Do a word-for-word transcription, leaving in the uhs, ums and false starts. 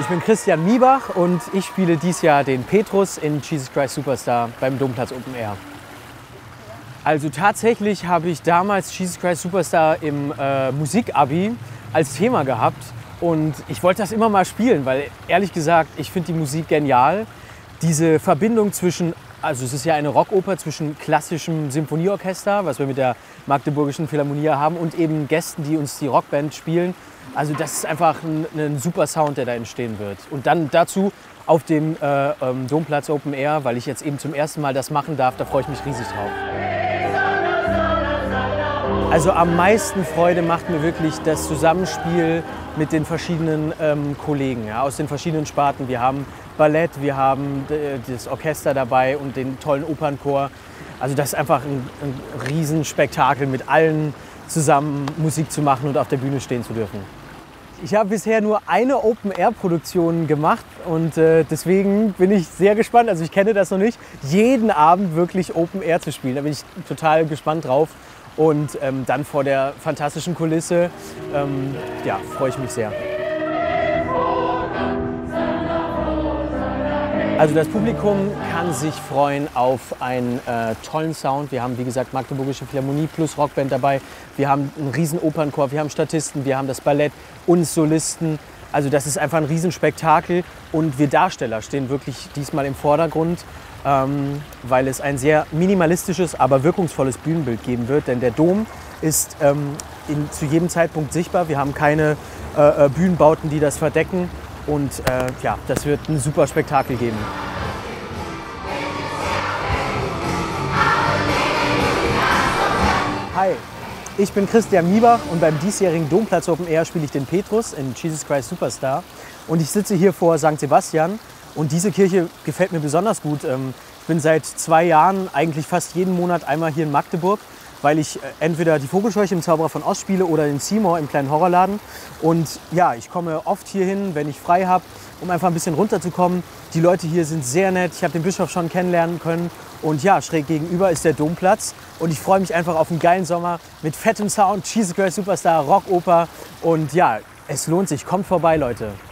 bin Christian Miebach und ich spiele dieses Jahr den Petrus in Jesus Christ Superstar beim Domplatz Open Air. Also tatsächlich habe ich damals Jesus Christ Superstar im äh, Musikabi als Thema gehabt und ich wollte das immer mal spielen, weil ehrlich gesagt, ich finde die Musik genial. Diese Verbindung zwischen, also es ist ja eine Rockoper zwischen klassischem Symphonieorchester, was wir mit der Magdeburgischen Philharmonie haben, und eben Gästen, die uns die Rockband spielen. Also das ist einfach ein, ein super Sound, der da entstehen wird. Und dann dazu auf dem äh, ähm, Domplatz Open Air, weil ich jetzt eben zum ersten Mal das machen darf, da freue ich mich riesig drauf. Also am meisten Freude macht mir wirklich das Zusammenspiel mit den verschiedenen ähm, Kollegen, ja, aus den verschiedenen Sparten. Wir haben Ballett, wir haben das Orchester dabei und den tollen Opernchor. Also das ist einfach ein, ein Riesenspektakel, mit allen zusammen Musik zu machen und auf der Bühne stehen zu dürfen. Ich habe bisher nur eine Open-Air-Produktion gemacht und äh, deswegen bin ich sehr gespannt. Also ich kenne das noch nicht, jeden Abend wirklich Open-Air zu spielen. Da bin ich total gespannt drauf. Und ähm, dann vor der fantastischen Kulisse, ähm, ja, freue ich mich sehr. Also das Publikum kann sich freuen auf einen äh, tollen Sound. Wir haben, wie gesagt, Magdeburgische Philharmonie plus Rockband dabei. Wir haben einen riesen Opernchor, wir haben Statisten, wir haben das Ballett und Solisten. Also das ist einfach ein Riesenspektakel und wir Darsteller stehen wirklich diesmal im Vordergrund, ähm, weil es ein sehr minimalistisches, aber wirkungsvolles Bühnenbild geben wird. Denn der Dom ist ähm, in, zu jedem Zeitpunkt sichtbar. Wir haben keine äh, Bühnenbauten, die das verdecken. Und äh, ja, das wird ein super Spektakel geben. Hi, ich bin Christian Miebach und beim diesjährigen Domplatz Open Air spiele ich den Petrus in Jesus Christ Superstar. Und ich sitze hier vor Sankt Sebastian und diese Kirche gefällt mir besonders gut. Ich bin seit zwei Jahren eigentlich fast jeden Monat einmal hier in Magdeburg, weil ich entweder die Vogelscheuche im Zauberer von Oz spiele oder den Seymour im kleinen Horrorladen. Und ja, ich komme oft hier hin, wenn ich frei habe, um einfach ein bisschen runterzukommen. Die Leute hier sind sehr nett, ich habe den Bischof schon kennenlernen können. Und ja, schräg gegenüber ist der Domplatz. Und ich freue mich einfach auf einen geilen Sommer mit fettem Sound, Jesus Christ Superstar, Rockoper. Und ja, es lohnt sich, kommt vorbei, Leute.